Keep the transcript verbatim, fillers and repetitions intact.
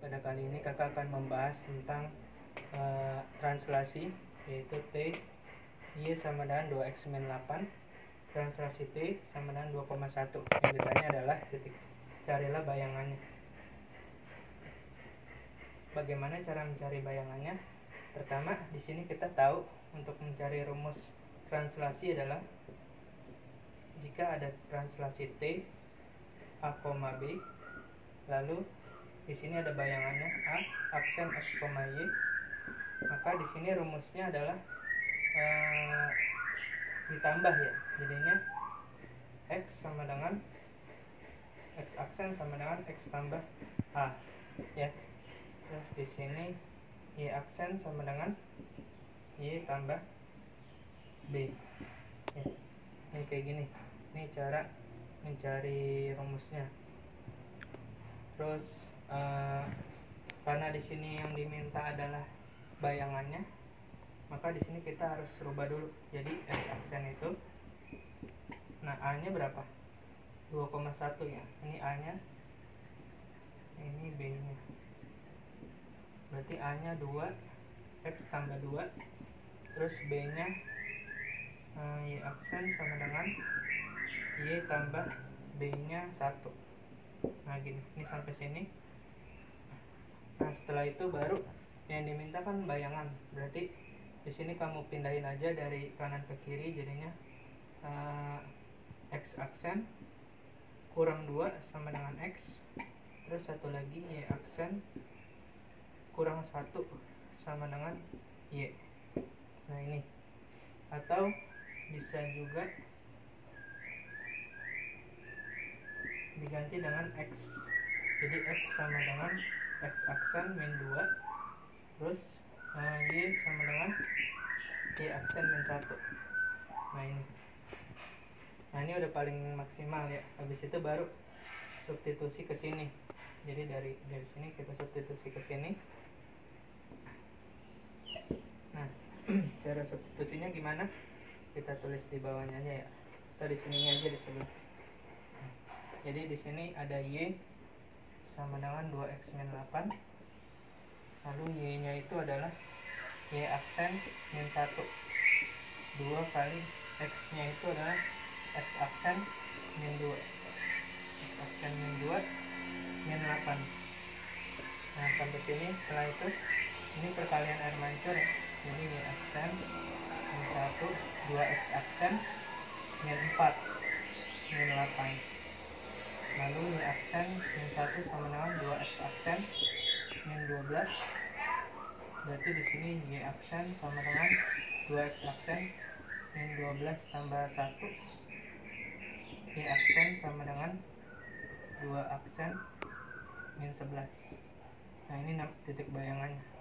Pada kali ini kakak akan membahas tentang uh, translasi, yaitu T Y sama dengan dua X min delapan, translasi T sama dengan dua koma satu. Yang ditanya adalah titik, carilah bayangannya. Bagaimana cara mencari bayangannya? Pertama, di sini kita tahu untuk mencari rumus translasi adalah jika ada translasi T A, B, lalu di sini ada bayangannya A, aksen X, Y, maka di sini rumusnya adalah ee, ditambah ya, jadinya X sama dengan X aksen sama dengan X tambah A ya. Terus di sini Y aksen sama dengan Y tambah B ya. Ini kayak gini, ini cara mencari rumusnya. Terus Uh, karena di sini yang diminta adalah bayangannya, maka di sini kita harus rubah dulu. Jadi X aksen itu, nah A-nya berapa? dua koma satu ya. Ini A-nya, ini B-nya. Berarti A-nya dua, X tambah dua, terus B-nya uh, Y aksen sama dengan Y tambah B-nya satu. Nah gini, ini sampai sini. Nah setelah itu baru yang diminta kan bayangan. Berarti di sini kamu pindahin aja dari kanan ke kiri, jadinya uh, X aksen kurang dua sama dengan X, terus satu lagi Y aksen kurang satu sama dengan Y. Nah ini, atau bisa juga diganti dengan X. Jadi X sama dengan X aksen min dua, terus uh, Y sama dengan Y aksen min satu. Nah ini, nah ini udah paling maksimal ya. Habis itu baru substitusi ke sini. Jadi dari dari sini kita substitusi ke sini. Nah cara substitusinya gimana? Kita tulis di bawahnya aja ya. Kita di sininya aja disebut. Jadi di sini ada Y sama dengan dua X min delapan, lalu Y nya itu adalah Y aksen min satu, dua kali X nya itu adalah X aksen min dua, X aksen min dua min delapan. Nah sampai sini. Setelah itu ini perkalian air mancur ya. Jadi Y aksen min satu, dua X aksen min empat min delapan, lalu Y aksen min satu sama dengan dua X aksen min dua belas. Berarti di sini Y aksen sama dengan dua X aksen min dua belas tambah satu, Y aksen sama dengan dua aksen min sebelas. Nah ini titik bayangannya.